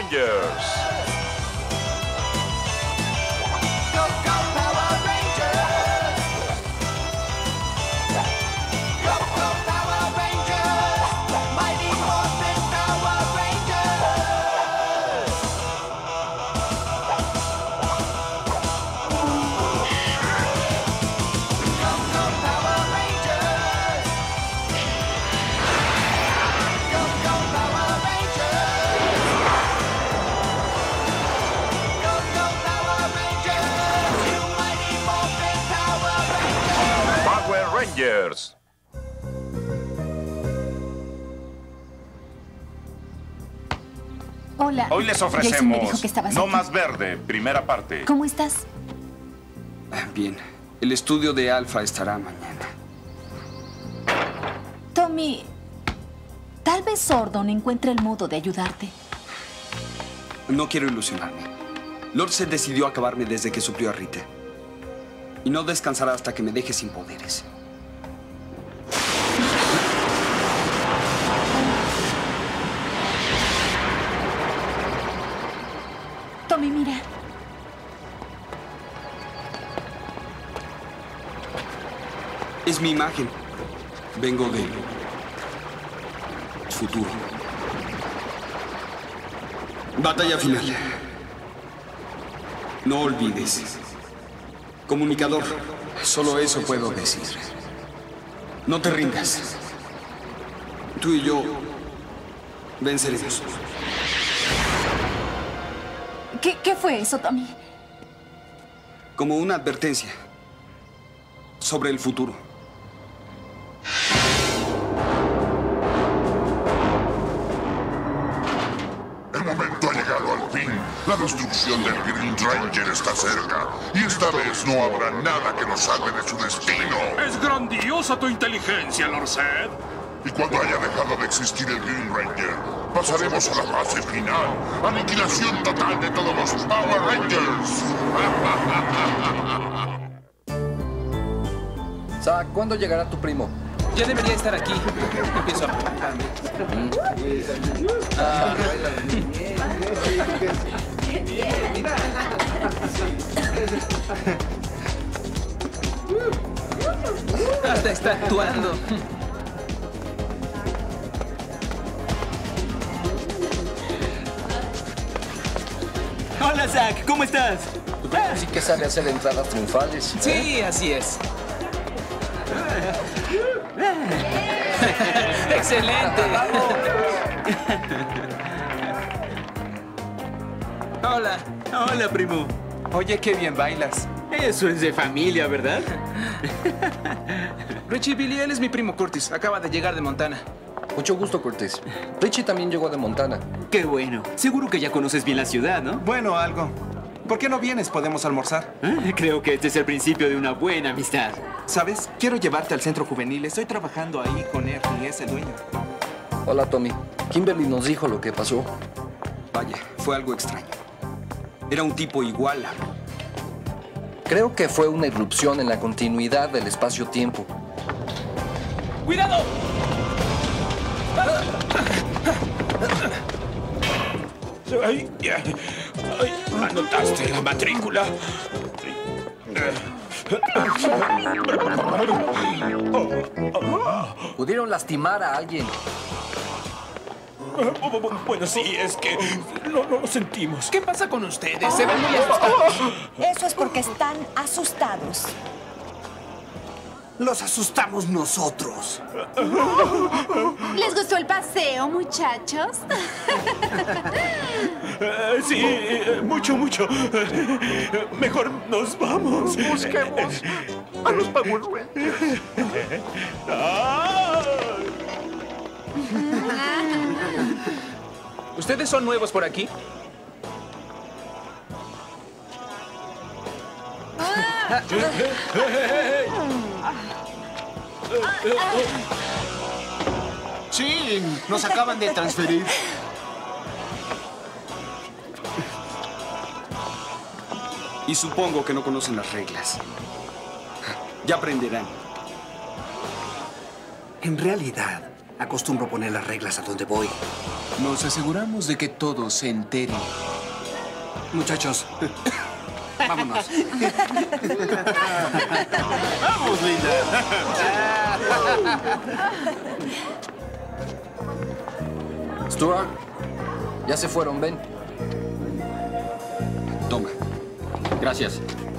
Rangers. Rangers. Hola. Hoy les Jason me dijo ofrecemos que estabas No aquí. Más Verde, primera parte. ¿Cómo estás? Bien. El estudio de Alpha estará mañana. Tommy, tal vez Sordon encuentre el modo de ayudarte. No quiero ilusionarme. Lord Zed decidió acabarme desde que suplió a Rita. Y no descansará hasta que me deje sin poderes. Tommy, mira. Es mi imagen. Vengo del futuro. Batalla final. No olvides. Comunicador, solo eso puedo decir. No te rindas. Tú y yo venceremos. ¿Qué fue eso, Tommy? Como una advertencia sobre el futuro. El momento ha llegado al fin. La destrucción del Green Ranger está cerca. Y esta vez no habrá nada que nos salve de su destino. ¡Es grandiosa tu inteligencia, Lord Zed! Y cuando haya dejado de existir el Green Ranger, pasaremos a la fase final. Aniquilación total de todos los Power Rangers. Zack, ¿cuándo llegará tu primo? Ya debería estar aquí. Empiezo a preguntarme. Hasta está actuando. Hola, Zack, ¿cómo estás? Tu primo sí que sabe hacer entradas triunfales. Sí, así es. ¡Excelente! Hola. Hola, primo. Oye, qué bien bailas. Eso es de familia, ¿verdad? Richie Billy, él es mi primo Curtis. Acaba de llegar de Montana. Mucho gusto, Curtis. Richie también llegó de Montana. Qué bueno. Seguro que ya conoces bien la ciudad, ¿no? Bueno, algo. ¿Por qué no vienes? Podemos almorzar. Creo que este es el principio de una buena amistad. ¿Sabes? Quiero llevarte al centro juvenil. Estoy trabajando ahí con Ernie, es el dueño. Hola, Tommy. Kimberly nos dijo lo que pasó. Vaya, fue algo extraño. Era un tipo igual a mí. Creo que fue una irrupción en la continuidad del espacio-tiempo. ¡Cuidado! ¿Anotaste la matrícula? Pudieron lastimar a alguien. Bueno, sí, es que no lo sentimos. ¿Qué pasa con ustedes? Se ven muy asustados. Eso es porque están asustados. Los asustamos nosotros. ¿Les gustó el paseo, muchachos? Sí, mucho. Mejor nos vamos. Busquemos a los Power Rangers. ¿Ustedes son nuevos por aquí? Sí, nos acaban de transferir. Y supongo que no conocen las reglas. Ya aprenderán. En realidad, Acostumbro poner las reglas a donde voy. Nos aseguramos de que todos se enteren. Muchachos, vámonos. ¡Vamos, Linda! Stuart, ya se fueron, ven. Toma. Gracias.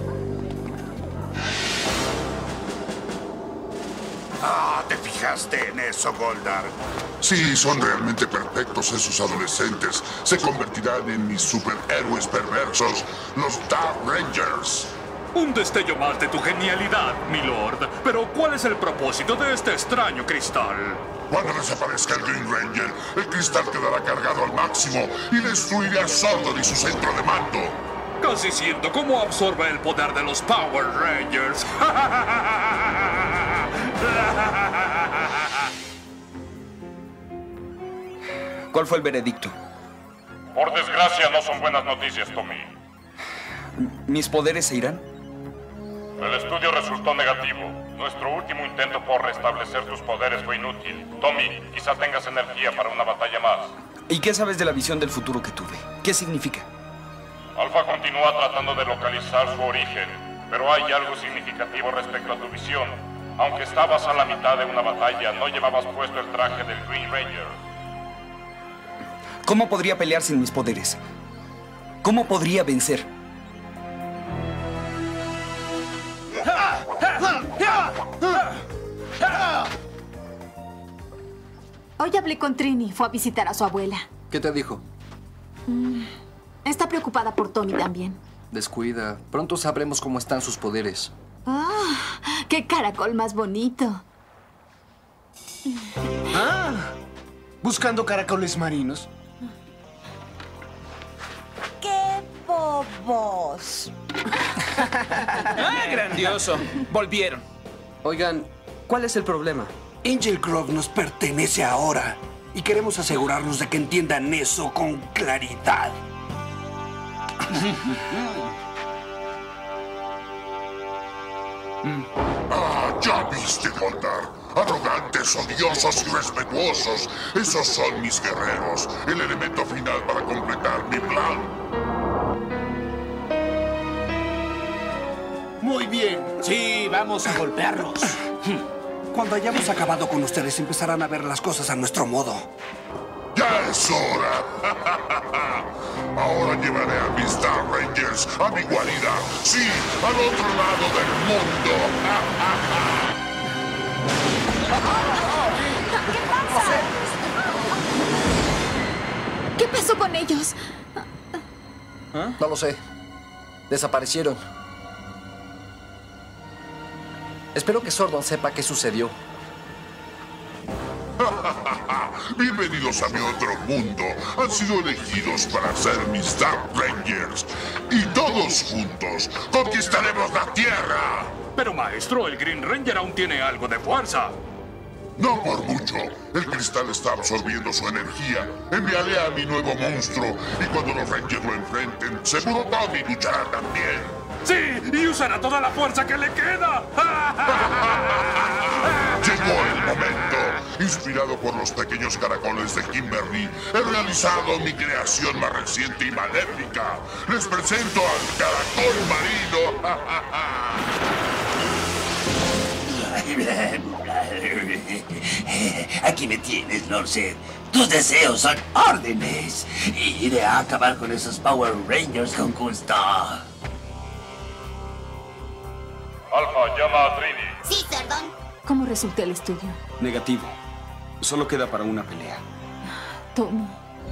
Ah, ¿te fijaste en eso, Goldar? Si son realmente perfectos esos adolescentes, se convertirán en mis superhéroes perversos, los Dark Rangers. Un destello más de tu genialidad, milord. Pero, ¿cuál es el propósito de este extraño cristal? Cuando desaparezca el Green Ranger, el cristal quedará cargado al máximo y destruirá a Sordon y su centro de mando. Casi siento cómo absorbe el poder de los Power Rangers. ¿Cuál fue el veredicto? Por desgracia, no son buenas noticias, Tommy. ¿Mis poderes se irán? El estudio resultó negativo. Nuestro último intento por restablecer tus poderes fue inútil. Tommy, quizá tengas energía para una batalla más. ¿Y qué sabes de la visión del futuro que tuve? ¿Qué significa? Alpha continúa tratando de localizar su origen, pero hay algo significativo respecto a tu visión. Aunque estabas a la mitad de una batalla, no llevabas puesto el traje del Green Ranger. ¿Cómo podría pelear sin mis poderes? ¿Cómo podría vencer? Hoy hablé con Trini. Fue a visitar a su abuela. ¿Qué te dijo? Está preocupada por Tommy también. Descuida. Pronto sabremos cómo están sus poderes. ¡Ah! ¡Qué caracol más bonito! Ah, buscando caracoles marinos. ¡Qué bobos! ¡Ah, grandioso! Volvieron. Oigan, ¿cuál es el problema? Angel Grove nos pertenece ahora y queremos asegurarnos de que entiendan eso con claridad. Ah, ya viste, Goldar. Arrogantes, odiosos y respetuosos. Esos son mis guerreros. El elemento final para completar mi plan. Muy bien. Sí, vamos a golpearlos. Cuando hayamos acabado con ustedes, empezarán a ver las cosas a nuestro modo. ¡Ya es hora! Ahora llevaré a mis Dark Rangers a mi guarida. ¡Sí, al otro lado del mundo! ¿Qué pasa? ¿Qué pasó con ellos? No lo sé. Desaparecieron. Espero que Sordon sepa qué sucedió. Bienvenidos a mi otro mundo. Han sido elegidos para ser mis Dark Rangers. Y todos juntos conquistaremos la Tierra. Pero, maestro, el Green Ranger aún tiene algo de fuerza. No por mucho. El cristal está absorbiendo su energía. Enviaré a mi nuevo monstruo. Y cuando los Rangers lo enfrenten, seguro Tommy luchará también. ¡Sí! ¡Y usará toda la fuerza que le queda! Llegó el momento. Inspirado por los pequeños caracoles de Kimberly, he realizado mi creación más reciente y maléfica. Les presento al caracol marino. Aquí me tienes, Lord Zed. Tus deseos son órdenes. Y iré a acabar con esos Power Rangers con gusto. Alpha, llama a Trini. Sí, perdón. ¿Cómo resulta el estudio? Negativo. Solo queda para una pelea. Tommy.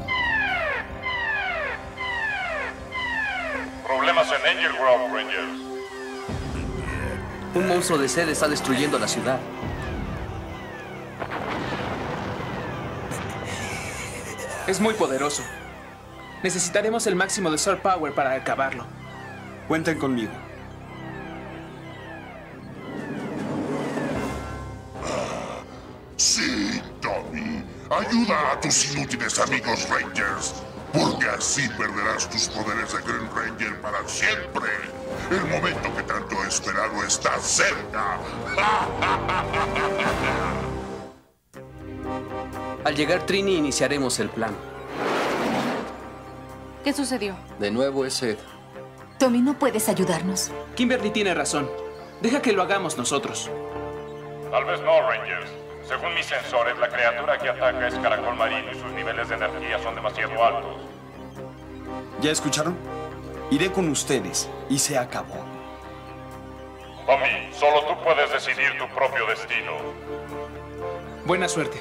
Problemas en Angel Grove, Rangers. Un monstruo de sed está destruyendo la ciudad. Es muy poderoso. Necesitaremos el máximo de Soul Power para acabarlo. Cuenten conmigo. Sí, Tommy. Ayuda a tus inútiles amigos Rangers. Porque así perderás tus poderes de Green Ranger para siempre. El momento que tanto he esperado está cerca. Al llegar Trini, iniciaremos el plan. ¿Qué sucedió? De nuevo es Ed. Tommy, ¿no puedes ayudarnos? Kimberly tiene razón. Deja que lo hagamos nosotros. Tal vez no, Rangers. Según mis sensores, la criatura que ataca es caracol marino y sus niveles de energía son demasiado altos. ¿Ya escucharon? Iré con ustedes y se acabó. Tommy, solo tú puedes decidir tu propio destino. Buena suerte.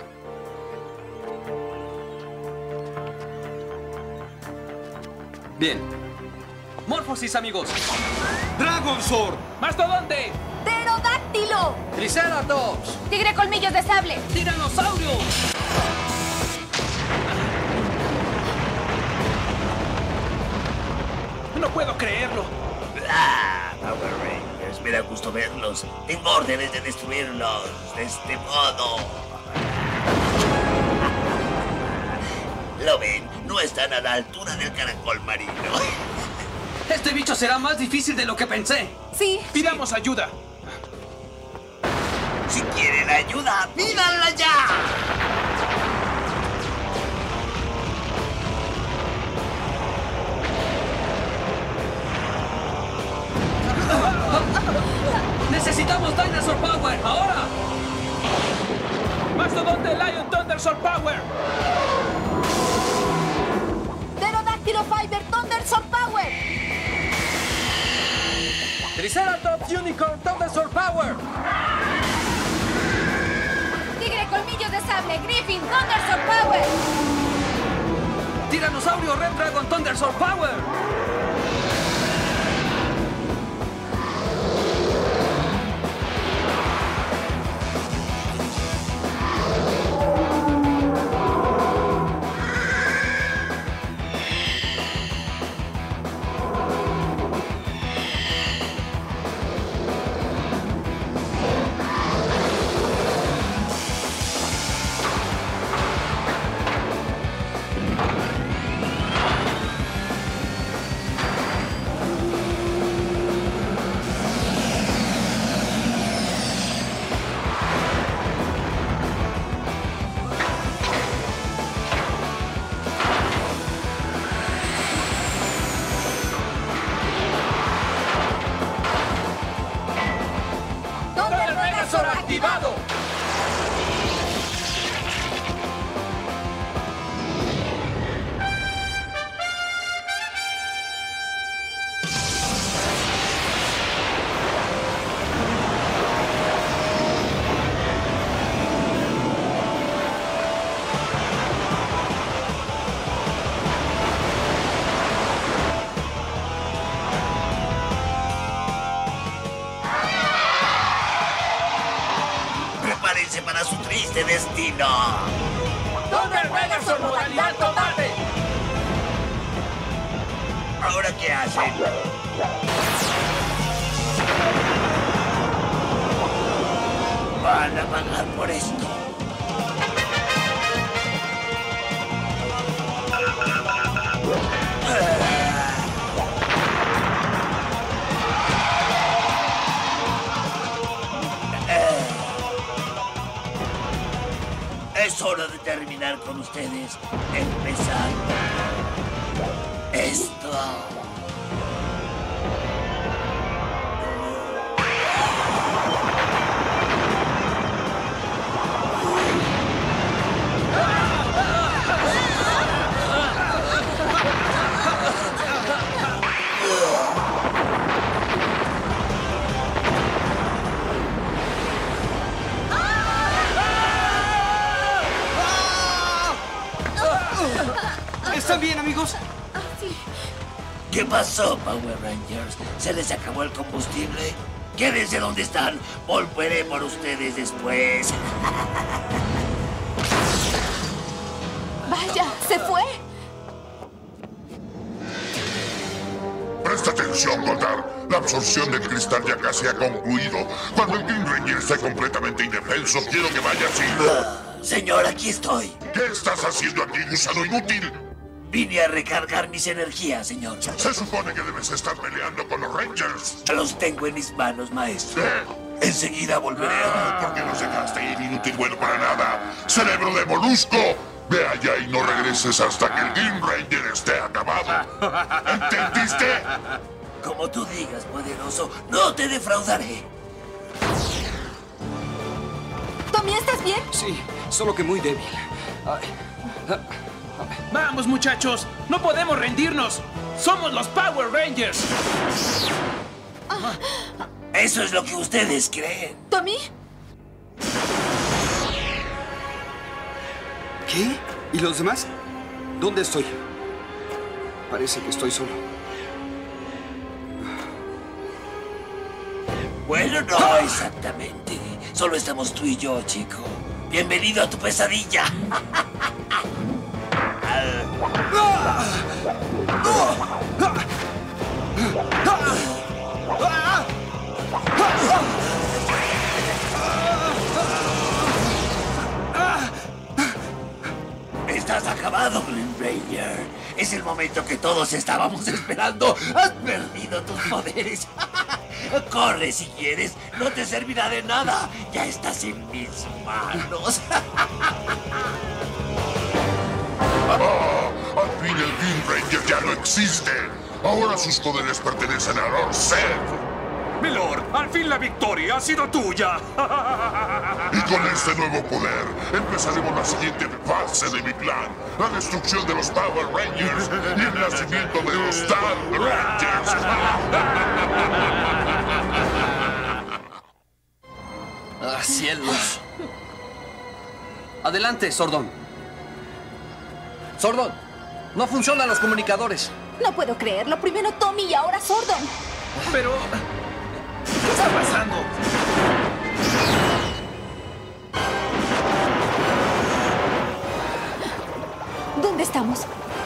Bien. Morfosis, amigos. ¡Dragon Sword! ¡Mastodonte! ¡Pterodáctilo! ¡Triceratops! ¡Tigre colmillos de sable! ¡Tiranosaurio! No puedo creerlo. Power Rangers, me da gusto verlos. Tengo órdenes de destruirlos de este modo. ¿Lo ven? No están a la altura del caracol marino. Este bicho será más difícil de lo que pensé. Sí. Pidamos ayuda. Si quieren ayuda, ¡pídanla ya! ¡Necesitamos Dinosaur Power! ¡Ahora! ¡Mastodonte Lion Thunder Sword Power! ¡Pterodáctilo Fiber Thunder Sword Power! ¡Triceratops Unicorn Thunder Sword Power! ¡Tigre colmillos de sable! ¡Griffin Thunder Sword Power! ¡Tiranosaurio Red Dragon Thunder Sword Power! ¡Activado! Prepárense para su triste destino. ¡Thunder Megazord modalidad combate! ¿Ahora qué hacen? Van a pagar por esto. Es hora de terminar con ustedes. Empezando esto. ¿Están bien, amigos? ¿Qué pasó, Power Rangers? ¿Se les acabó el combustible? Quédense donde están. Volveré por ustedes después. Vaya, ¿se fue? Presta atención, Goldar. La absorción del cristal ya casi ha concluido. Cuando el Green Ranger esté completamente indefenso, quiero que vaya así. Señor, aquí estoy. ¿Qué estás haciendo aquí, gusano inútil? Vine a recargar mis energías, señor. Se supone que debes estar peleando con los Rangers. Los tengo en mis manos, maestro. Enseguida volveré. ¿Por qué nos dejaste ir, inútil bueno para nada? ¡Cerebro de molusco! Ve allá y no regreses hasta que el Green Ranger esté acabado. ¿Entendiste? Como tú digas, poderoso, no te defraudaré. ¿Tommy, estás bien? Sí, solo que muy débil. ¡Vamos, muchachos! ¡No podemos rendirnos! ¡Somos los Power Rangers! Eso es lo que ustedes creen. ¿Tommy? ¿Qué? ¿Y los demás? ¿Dónde estoy? Parece que estoy solo. Bueno, no exactamente. Solo estamos tú y yo, chico. Bienvenido a tu pesadilla. Estás acabado, Green Ranger. Es el momento que todos estábamos esperando. Has perdido tus poderes. Corre si quieres. No te servirá de nada. Ya estás en mis manos. Al fin el Green Ranger ya no existe. Ahora sus poderes pertenecen a Lord Zed. Milord, al fin la victoria ha sido tuya. Y con este nuevo poder empezaremos la siguiente fase de mi plan. La destrucción de los Power Rangers y el nacimiento de los Dark Rangers. ¡Ah, cielos! Adelante, Zordon. Zordon, no funcionan los comunicadores. No puedo creerlo. Primero Tommy y ahora Zordon. Pero... ¿qué está pasando? ¿Dónde estamos?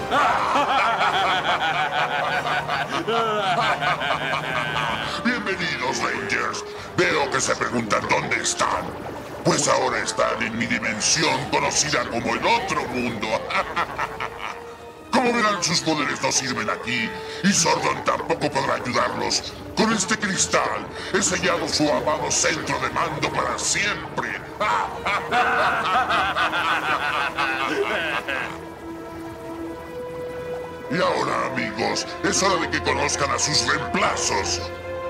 Bienvenidos, Rangers. Veo que se preguntan dónde están. Pues ahora están en mi dimensión conocida como el otro mundo. Como verán, sus poderes no sirven aquí y Zordon tampoco podrá ayudarlos. Con este cristal he sellado su amado centro de mando para siempre. Y ahora, amigos, es hora de que conozcan a sus reemplazos.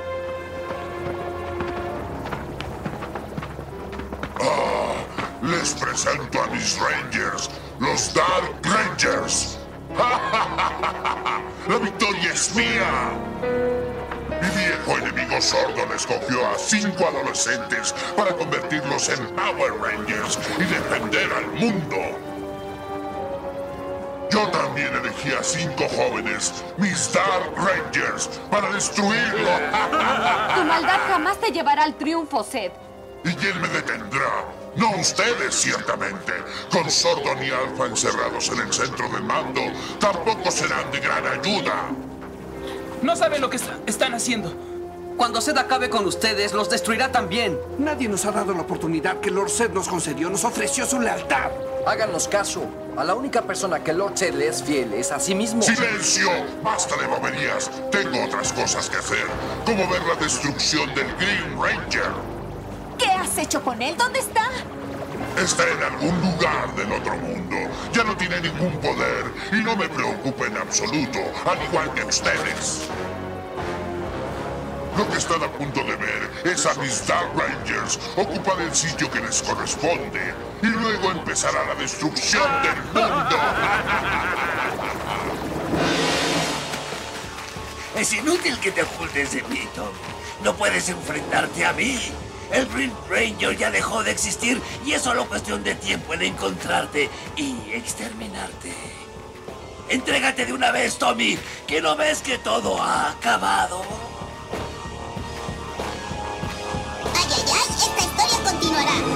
Les presento a mis Rangers, los Dark Rangers. ¡La victoria es mía! Mi viejo enemigo Zordon escogió a 5 adolescentes para convertirlos en Power Rangers y defender al mundo. Yo también elegí a 5 jóvenes, mis Dark Rangers, para destruirlo. Tu maldad jamás te llevará al triunfo, Zed. ¿Y quién me detendrá? No ustedes, ciertamente. Con Zordon y Alpha encerrados en el centro de mando, tampoco serán de gran ayuda. No saben lo que están haciendo. Cuando Zed acabe con ustedes, los destruirá también. Nadie nos ha dado la oportunidad que Lord Zed nos concedió. Nos ofreció su lealtad. Háganos caso. A la única persona que Lord Zed le es fiel es a sí mismo. ¡Silencio! ¡Basta de boberías! Tengo otras cosas que hacer, como ver la destrucción del Green Ranger. ¿Qué has hecho con él? ¿Dónde está? Está en algún lugar del otro mundo. Ya no tiene ningún poder y no me preocupa en absoluto, al igual que ustedes. Lo que están a punto de ver es a mis Dark Rangers ocupar el sitio que les corresponde y luego empezará la destrucción del mundo. Es inútil que te ocultes de mí, Tommy. No puedes enfrentarte a mí. El Green Ranger ya dejó de existir y es solo cuestión de tiempo en encontrarte y exterminarte. Entrégate de una vez, Tommy, que no ves que todo ha acabado. Ay, ay, ay, esta historia continuará.